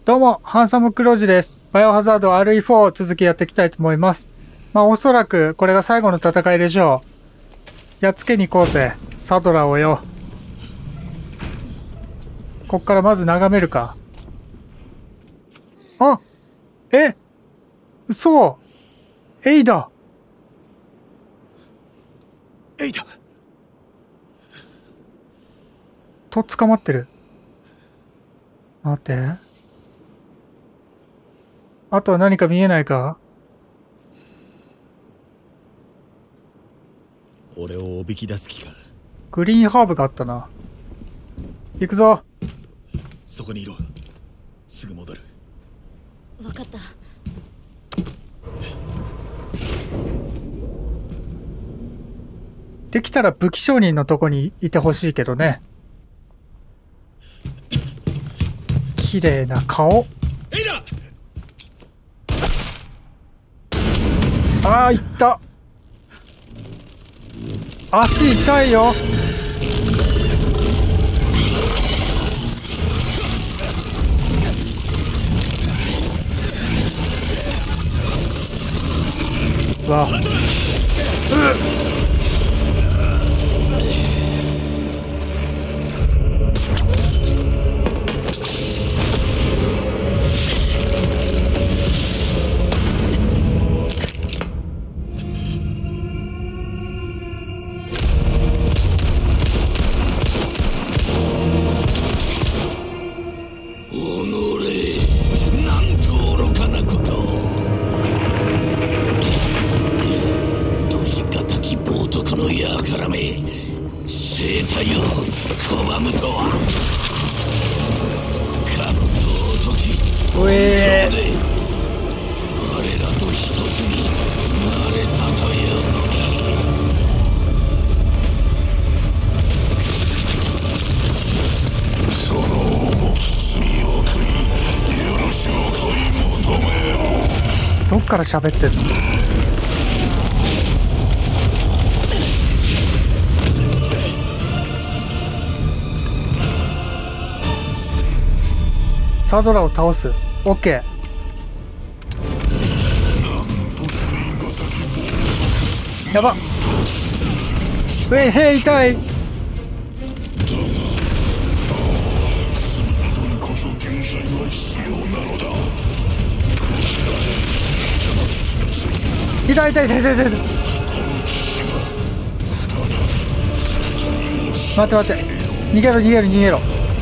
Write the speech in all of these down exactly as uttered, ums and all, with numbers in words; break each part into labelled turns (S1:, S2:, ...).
S1: どうも、ハンサムクロージです。バイオハザード アールイーフォー 続きやっていきたいと思います。まあおそらくこれが最後の戦いでしょう。やっつけに行こうぜ、サドラーをよ。こっからまず眺めるか。あ、え、嘘、エイだ。
S2: エイだ。
S1: と捕まってる。待って。あとは何か見えないか？
S2: 俺をおびき出す気か。
S1: グリーンハーブがあったな。行くぞ。
S2: そこにいろ。すぐ戻る。
S3: 分かった。
S1: できたら武器商人のとこにいてほしいけどね。綺麗な顔。
S2: エイだ。
S1: ああ、いった。足痛いよ。うわ、うっ、うえー、
S4: 我らと一つになれたというのに。その重き罪を悔い許しを問い求めよ。
S1: どっから喋ってんの？サドラを倒す。オッケー。やばっ。うえへい、痛い。痛い痛い痛い痛い痛い。待って待って、逃げろ逃げろ逃げろ。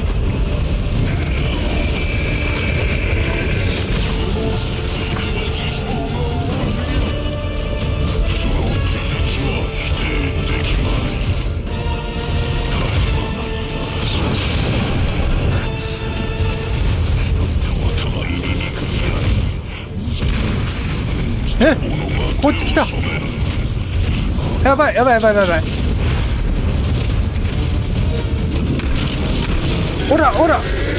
S1: え、こっち来た。やばいやばいやばいやばい。おらおら。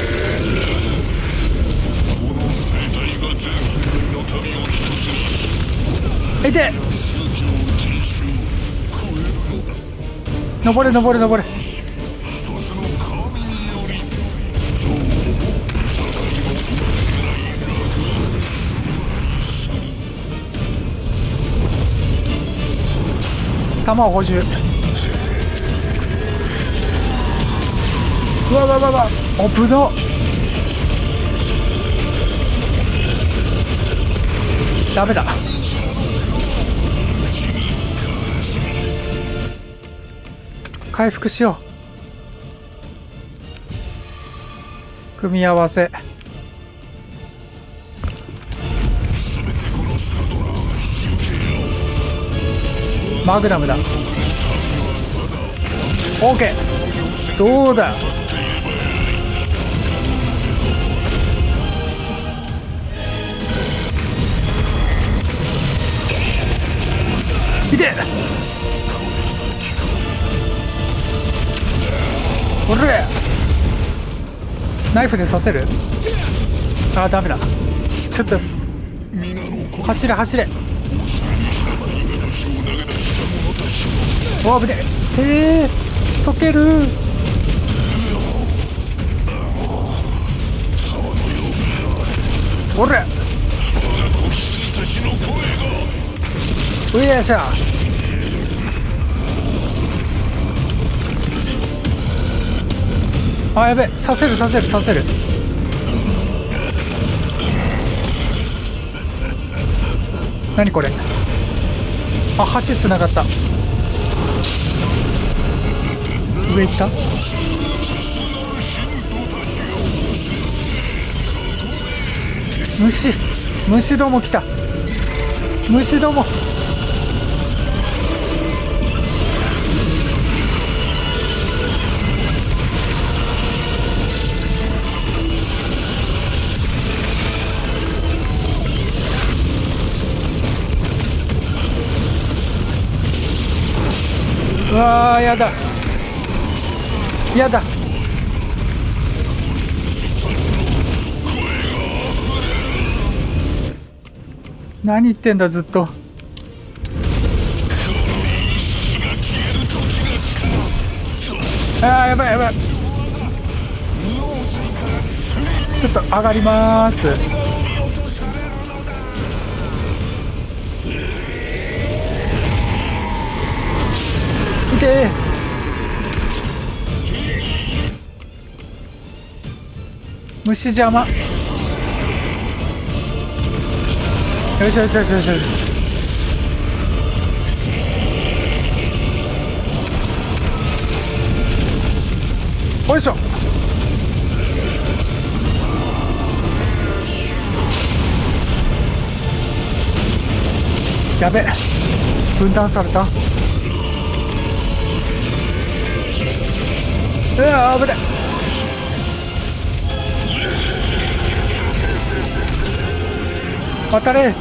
S1: いて。登れ登れ登れ。弾を補充。うわわわわ、おぶどう。ダメだ。回復しよう。組み合わせ。マグナムだ。オーケー。どうだ。いて。おれ。ナイフで刺せる？あー、ダメだ。ちょっと走れ走れ。お、危ねえ。手溶ける。 おれういやしゃ。あ、やべ、させるさせるさせる。何これ。あ、橋つながった。上行った。虫虫ども来た。虫ども。うわー、やだやだ。何言ってんだずっと。あー、やばいやばい。ちょっと上がりまーす。いてー。虫邪魔。よしよしよしよしよし。よいしょ。やべ、分断された。うわ、危ない。渡れ。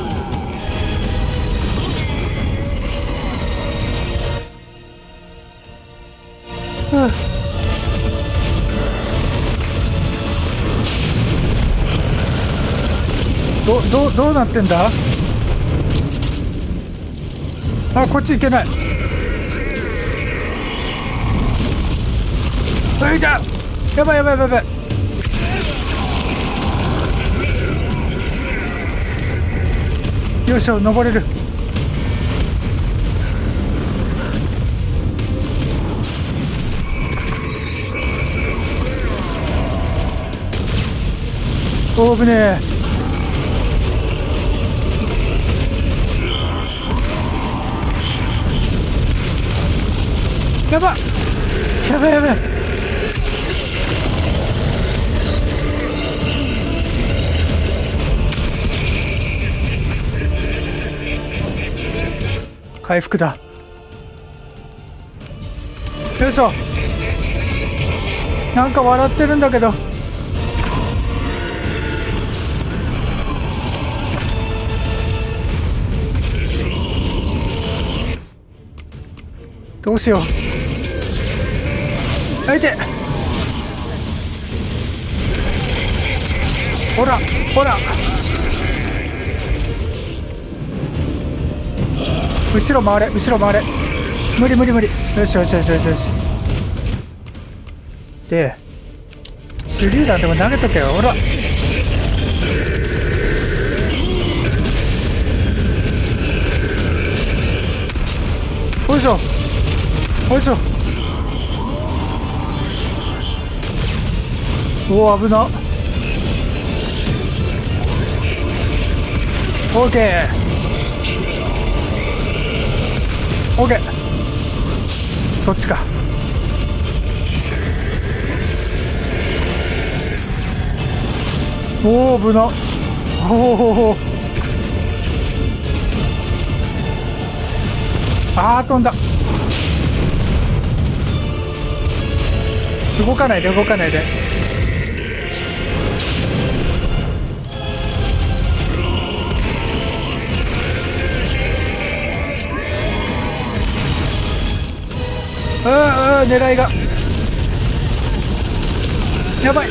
S1: うん、どどどうなってんだ。あ、こっち行けない。あ、いた。やばいやばいやばいやばい。よいしょ、登れる。おー、危ねえ。やばやばいやばい。回復だ。よいしょ。なんか笑ってるんだけど。どうしよう。あいて。ほらほら。後ろ回れ後ろ回れ。無理無理無理。よしよしよしよしよし。で手榴弾でも投げとけよ。ほら。よいしょよいしょ。おお、危な。オーケーオーケー。そっちか。おお、危な。おお、あー、飛んだ。動かないで動かないで。ああ、狙いがやばい。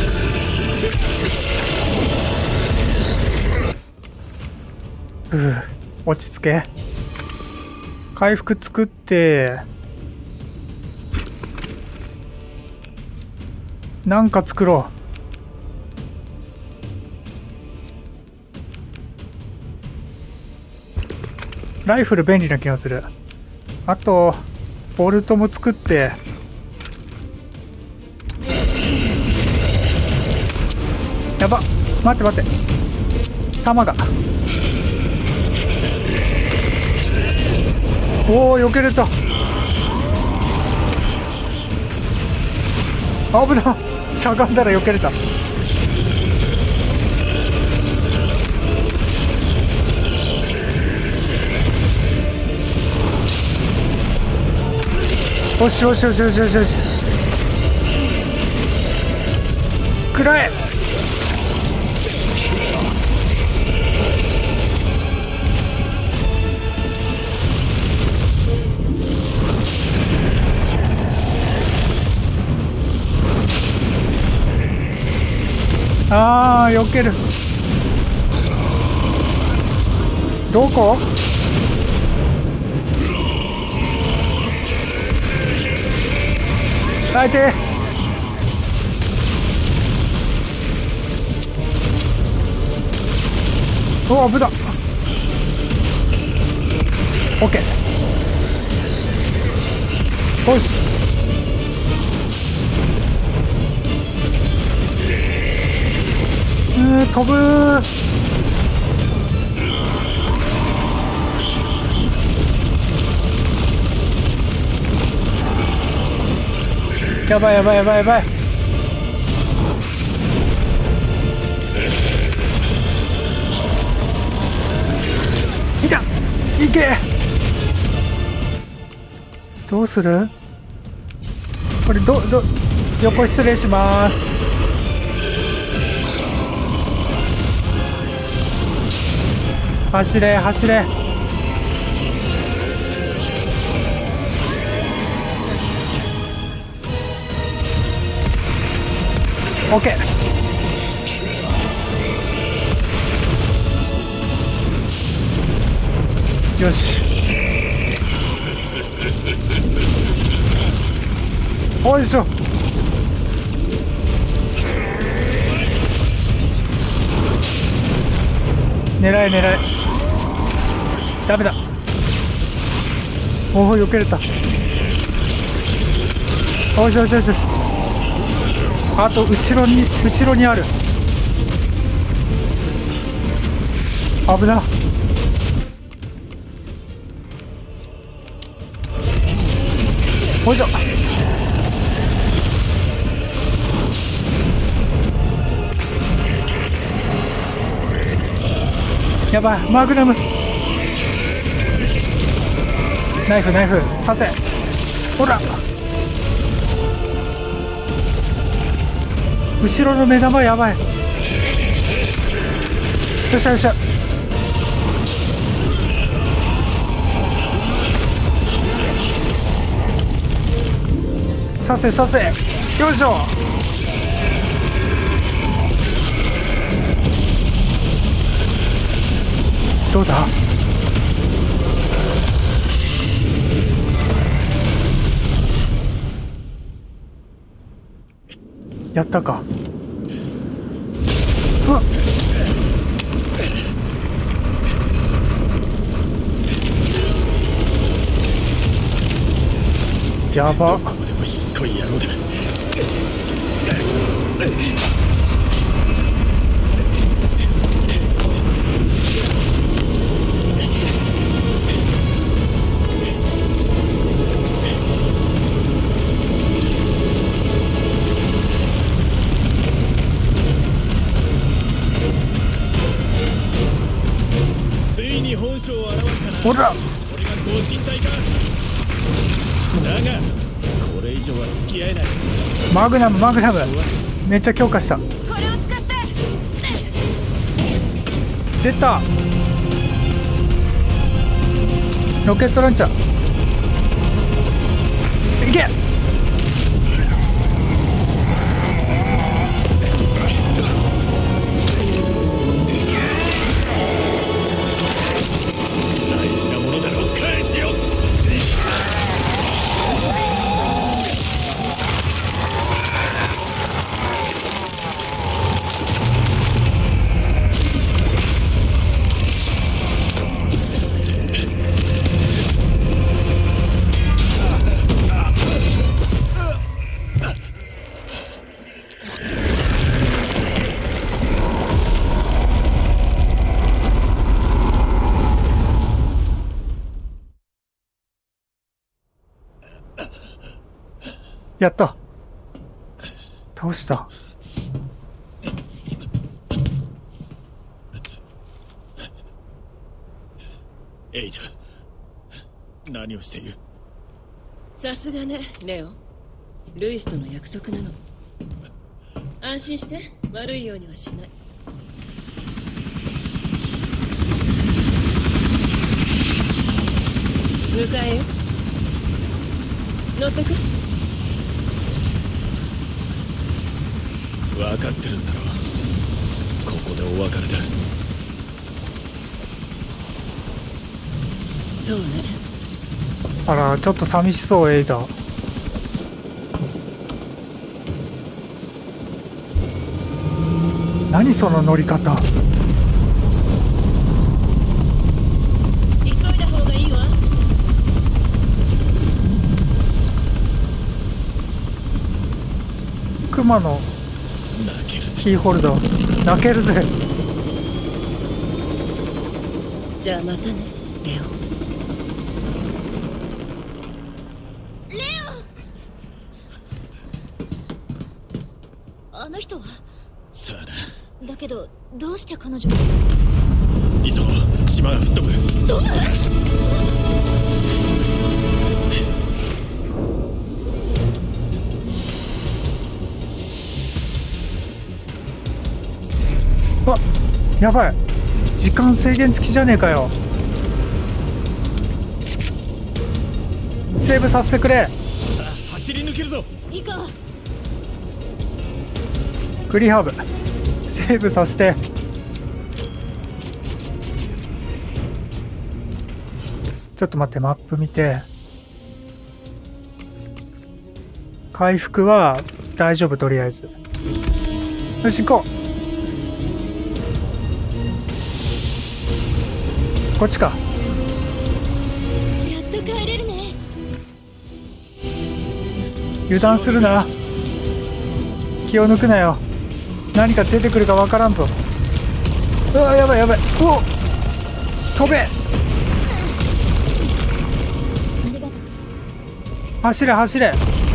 S1: ふう、落ち着け。回復作って、なんか作ろライフル便利な気がする。あとボルトも作って、やば、待って待って、弾が、おお、避けれた。危な、しゃがんだら避けれた。よしよしよしよしよしよし、食らえ。あー、避ける。どこ？あいて。おお、危な。オッケー。よし。うー、飛ぶー。やばいやばいやばいやばい。いた、いけ。どうするこれ、どど横失礼します。走れ走れ。オッケー。よし。おいしょ。狙い狙い。ダメだ。おお、避けれた。よしよしよしよし。あと後ろに後ろにある。危な。おいしょ。やばい、マグナム。ナイフナイフ刺せ。ほら、後ろの目玉やばい。よっしゃよっしゃ。刺せ刺せ。よいしょ。どうだ。やったか。うわっ、やば。
S2: どこまでもしつこい野郎だ。
S1: ほら、
S2: これが等身大か。だがこれ以上は付き合えない。
S1: マグナムマグナムめっちゃ強化した。
S3: これを使って。
S1: 出た。ロケットランチャーいけ。 やった。倒した。
S2: エイダ、何をしている？
S5: さすがね、レオ。ルイスとの約束なの。安心して、悪いようにはしない。迎えよ。乗ってく。
S2: 分かってるんだろう。ここでお別れだ。
S5: そうね。
S1: あら、ちょっと寂しそう、エイダ。何その乗り方。
S5: 急いだ方がいいわ。
S1: クマのキーホルダー。泣けるぜ。
S5: じゃあまたね、レオ。
S3: あの人は？
S2: さあな。
S3: だけどどうして彼女が？
S2: 急ごう、島が吹っ飛ぶ。
S3: どう？
S1: あ、やばい。時間制限付きじゃねえかよ。セーブさせてくれ。
S2: さあ、走り抜けるぞ。
S3: いいか。
S1: クリハーブセーブさせて。ちょっと待って、マップ見て。回復は大丈夫、とりあえず。よし、行こう。こっちか。
S3: やっと帰れるね。
S1: 油断するな。気を抜くなよ。何か出てくるかわからんぞ。うわ、やばいやばい。おお、飛べ。走れ走れ。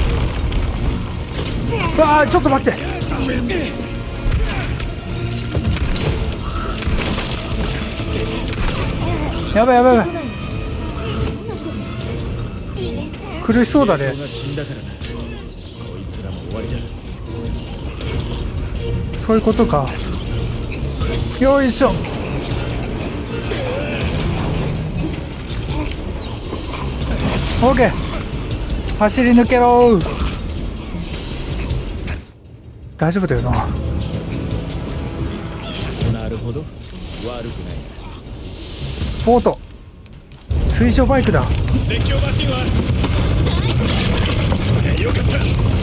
S1: うわー、ちょっと待って。やばいやばいやばい。苦しそうだね。
S2: 死んだからな。こいつらも終わりだ。
S1: そういうことか。よいしょ。オーケー。走り抜けろー。大丈夫だよな。
S2: なるほど、悪くないな。
S1: ボート、水上バイクだ。
S2: 絶叫マシンはそりゃよかった。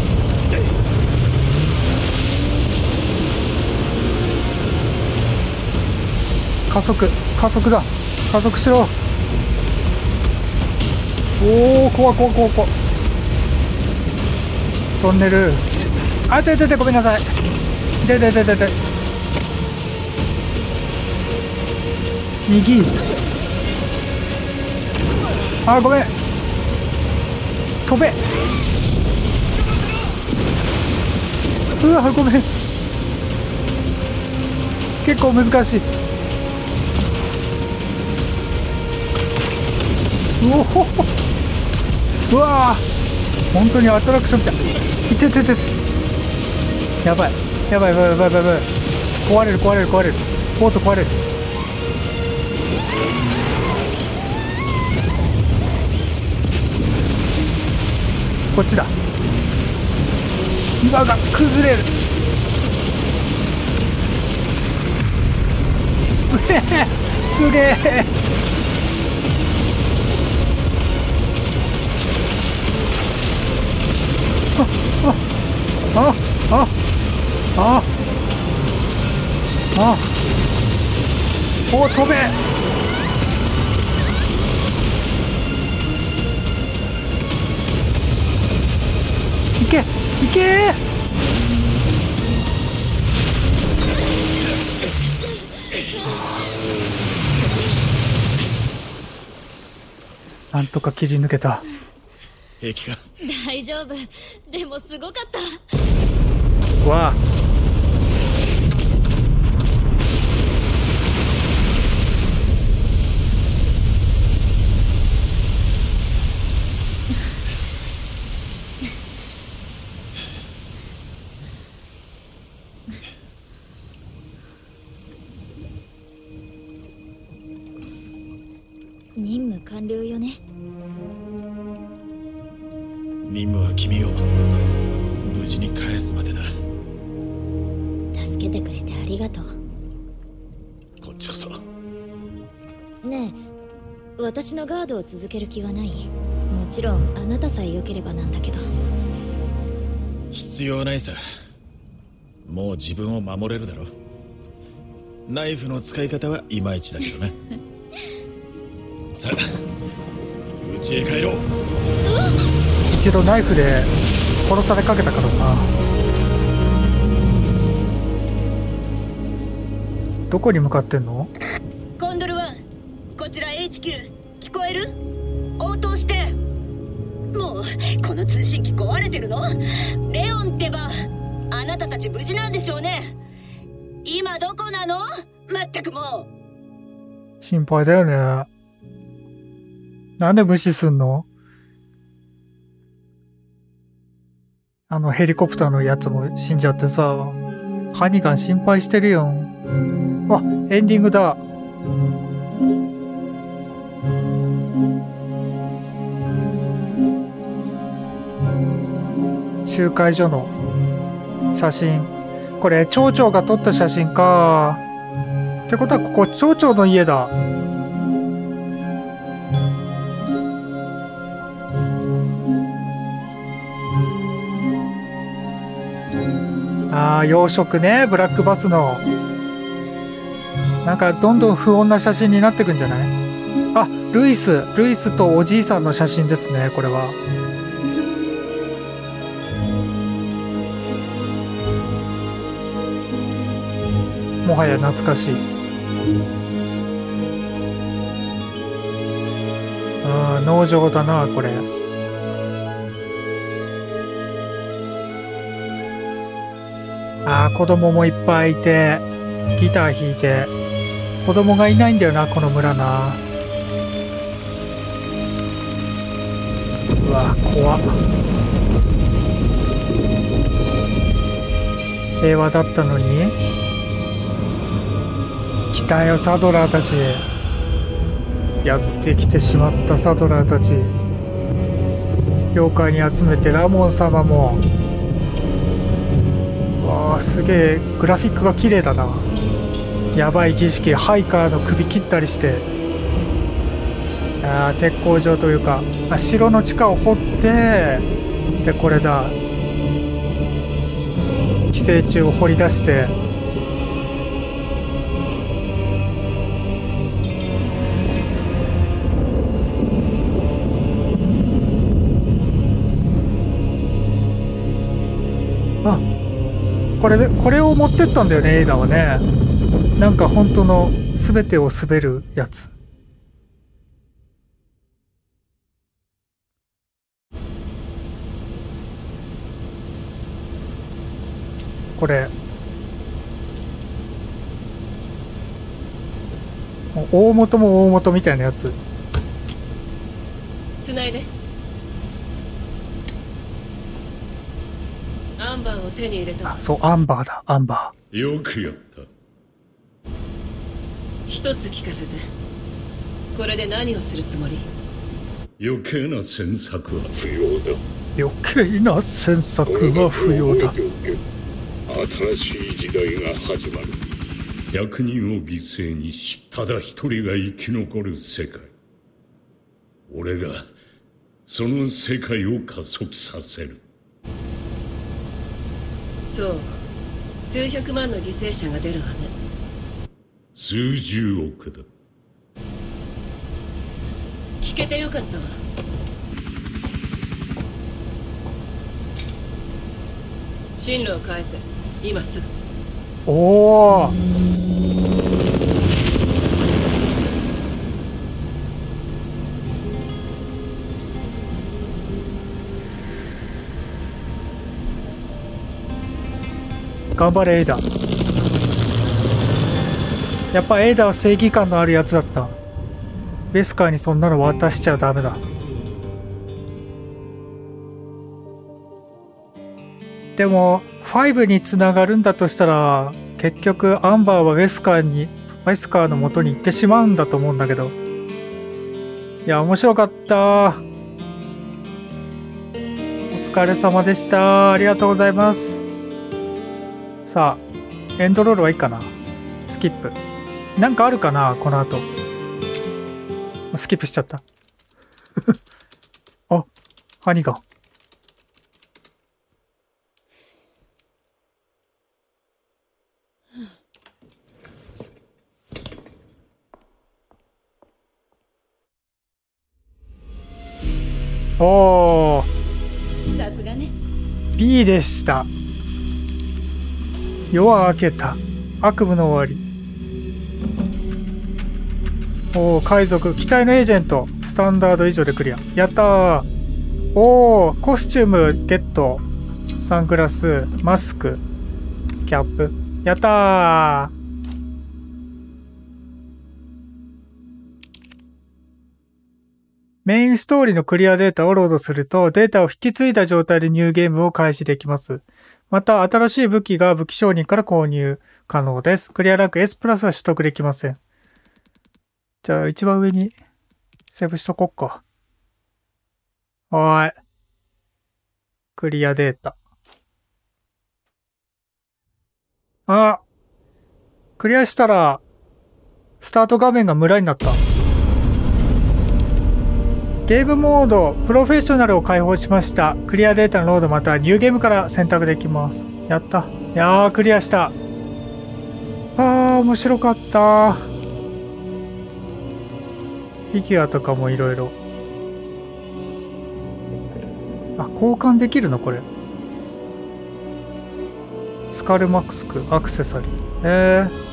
S1: 加速加速だ。加速しろ。おお、怖い怖い怖い怖い。トンネル。あ、ててて、ごめんなさい。ででででで右。あ、ごめん。飛べ。うわ、ごめん。結構難しい。うおほほ。うわー、本当にアトラクションみたい。いてててて。やばいやばいやばいやばいやばい。壊れる壊れる壊れる。ボート壊れる。こっちだ。岩が崩れる。うへへ、すげえ。ああああ、お、飛べ。いけいけ。なんとか切り抜けた。
S2: 平気か？
S3: 大丈夫。でもすごかった。
S1: わあ。
S3: 任務完了よね。
S2: 任務は君を無事に返すまでだ。
S3: 助けてくれてありがとう。
S2: こっちこそ。
S3: ねえ、私のガードを続ける気はない？もちろんあなたさえ良ければなんだけど。
S2: 必要ないさ。もう自分を守れるだろ。ナイフの使い方はいまいちだけどね。さあ、家へ帰ろう。
S1: 一度ナイフで殺されかけたからな。どこに向かってんの？
S5: コンドルワン、こちら エイチキュー、聞こえる？応答して。もうこの通信機壊れてるの？レオンってば、あなたたち無事なんでしょうね。今どこなの？まったくも
S1: う心配だよね。なんで無視すんの？あのヘリコプターのやつも死んじゃってさ、ハニガン心配してるよ。あ、エンディングだ。集会所の写真。これ町長が撮った写真か。ってことはここ町長の家だ。ああ、養殖ね、ブラックバスの。なんかどんどん不穏な写真になってくんじゃない？あ、ルイス、ルイスとおじいさんの写真ですね、これは。もはや懐かしい。ああ、農場だな、これ。ああ、子供もいっぱいいて、ギター弾いて、子供がいないんだよな、この村な。うわ、怖っ。平和だったのに。来たよ、サドラーたち。やってきてしまったサドラーたち。教会に集めてラモン様も。わあ、すげえグラフィックが綺麗だな。やばい儀式、ハイカーの首切ったりして。あー、鉄工場というか、あ、城の地下を掘ってで、これだ、寄生虫を掘り出して。あ、これで、これを持ってったんだよね、エイダはね。なんか本当の全てを滑るやつ。これ。もう大元も大元みたいなやつ。
S5: つないで。アンバーを手に入れた。
S1: あ、そう、アンバーだ、アンバ
S4: ー。よくやった。
S5: 一つ聞かせて。これで何をするつもり？
S4: 余計な詮索は不要だ。
S1: 余計な詮索は不要だ。
S4: 新しい時代が始まる。ひゃくにんを犠牲にしただ一人が生き残る世界。俺がその世界を加速させる。
S5: そう、数百万の犠牲者が出るわね。
S4: 数十億だ。
S5: 聞けてよかったわ。進路を変えて今すぐ。
S1: おお。 頑張れエイダ。やっぱエイダは正義感のあるやつだった。ベスカーにそんなの渡しちゃダメだ。でもごにつながるんだとしたら、結局アンバーはウェスカーにウェスカーの元に行ってしまうんだと思うんだけど。いや、面白かった。お疲れ様でした。ありがとうございます。さあ、エンドロールはいいかな。スキップ。なんかあるかなこの後。スキップしちゃった。あ、ハニガン。おー。
S5: さすがね。
S1: B でした。夜は明けた。悪夢の終わり。おお、海賊、機体のエージェント、スタンダード以上でクリア。やったー。おお、コスチュームゲット。サングラス、マスク、キャップ。やったー。メインストーリーのクリアデータをロードすると、データを引き継いだ状態でニューゲームを開始できます。また、新しい武器が武器商人から購入可能です。クリアランク S プラスは取得できません。じゃあ、一番上にセーブしとこっか。はーい。クリアデータ。あ、クリアしたら、スタート画面が村になった。ゲームモード、プロフェッショナルを開放しました。クリアデータのロードまたはニューゲームから選択できます。やった。いやー、クリアした。あー、面白かった。フィギュアとかもいろいろ。あ、交換できるのこれ。スカルマスク、アクセサリー。えー。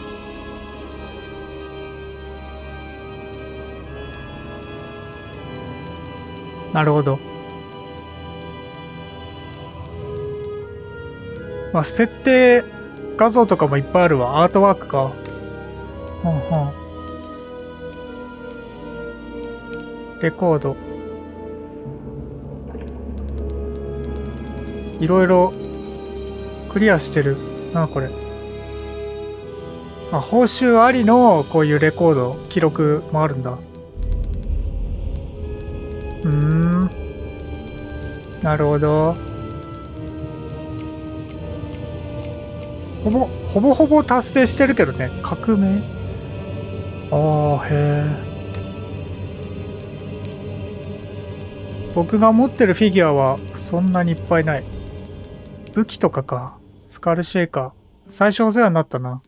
S1: なるほど。まあ、設定画像とかもいっぱいあるわ。アートワークか。ほんほん。レコード。いろいろクリアしてる。なあ、これ。あ、報酬ありのこういうレコード、記録もあるんだ。うーん。なるほど。ほぼ、ほぼほぼ達成してるけどね。革命。ああ、へえ。僕が持ってるフィギュアはそんなにいっぱいない。武器とかか。スカルシェイカー。最初お世話になったな。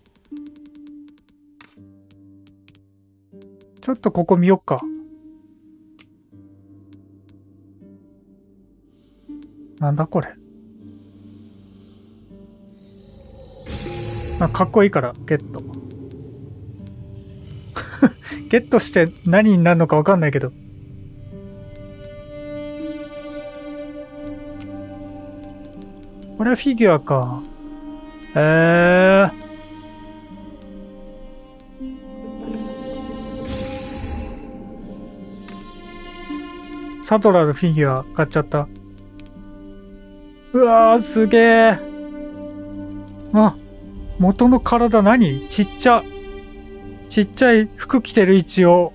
S1: ちょっとここ見よっか。なんだこれ。あ、かっこいいからゲット。ゲットして何になるのかわかんないけど。これはフィギュアか。へえー。サトラのフィギュア買っちゃった。うわー、すげえ。あ、元の体何？ちっちゃ。ちっちゃい服着てる一応。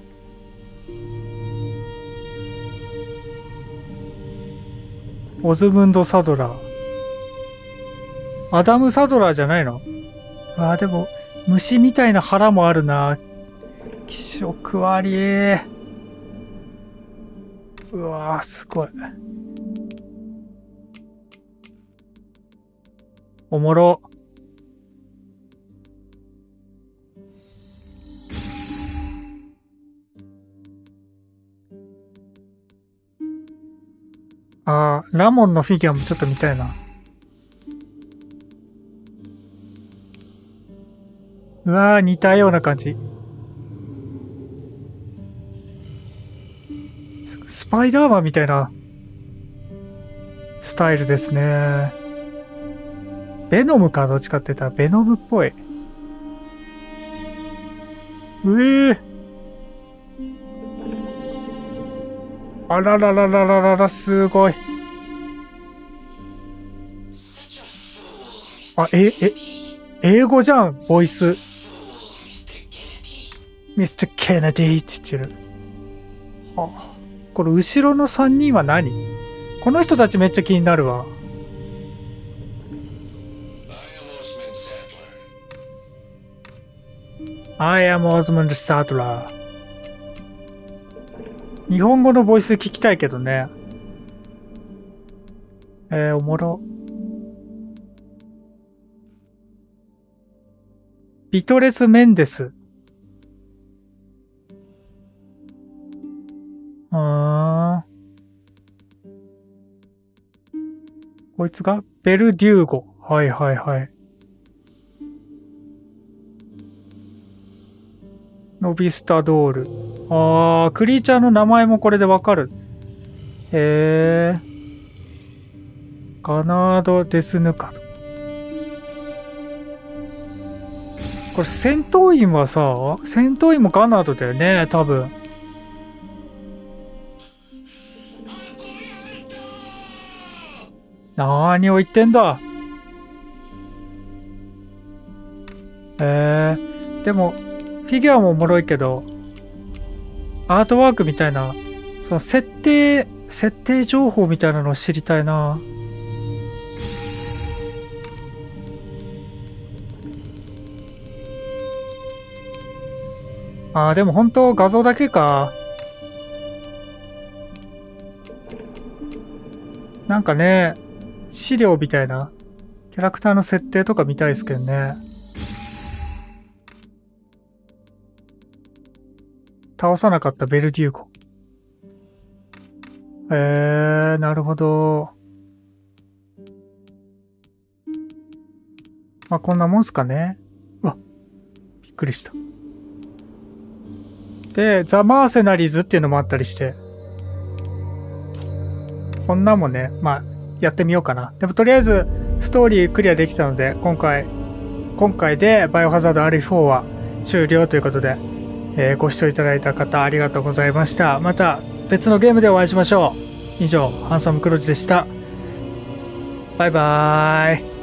S1: オズムンド・サドラー。アダム・サドラーじゃないの？あー、でも、虫みたいな腹もあるな。気色悪い。うわー、すごい。おもろ。あー、ラモンのフィギュアもちょっと見たいな。うわー、似たような感じ。ス、スパイダーマンみたいなスタイルですね。 ベノムか、どっちかって言ったらベノムっぽい。うえー。あららららららら、すごい。あ、え、え、英語じゃん、ボイス。ミスター・ケネディって言ってる。あ、これ後ろのさんにんは何？この人たちめっちゃ気になるわ。I am Osmond Saddler。日本語のボイス聞きたいけどね。えー、おもろ。ビトレス・メンデス。あー。こいつがベルデューゴ。はいはいはい。ノビスタドール。あー、クリーチャーの名前もこれでわかる。へー。ガナード・デスヌカド。これ戦闘員はさ、戦闘員もガナードだよね、多分。なーにを言ってんだ。えー、でも、フィギュアもおもろいけど、アートワークみたいな、その設定、設定情報みたいなのを知りたいな。あー、でも本当画像だけか。なんかね、資料みたいな、キャラクターの設定とか見たいですけどね。倒さなかったベルデューゴ。えー、なるほど。まあ、こんなもんすかね。うわ、びっくりした。で、ザ・マーセナリーズっていうのもあったりして。こんなもんね、まあ、やってみようかな。でもとりあえず、ストーリークリアできたので、今回、今回でバイオハザード アールフォー は終了ということで、えー、ご視聴いただいた方ありがとうございました。また別のゲームでお会いしましょう。以上、ハンサムクロジでした。バイバーイ。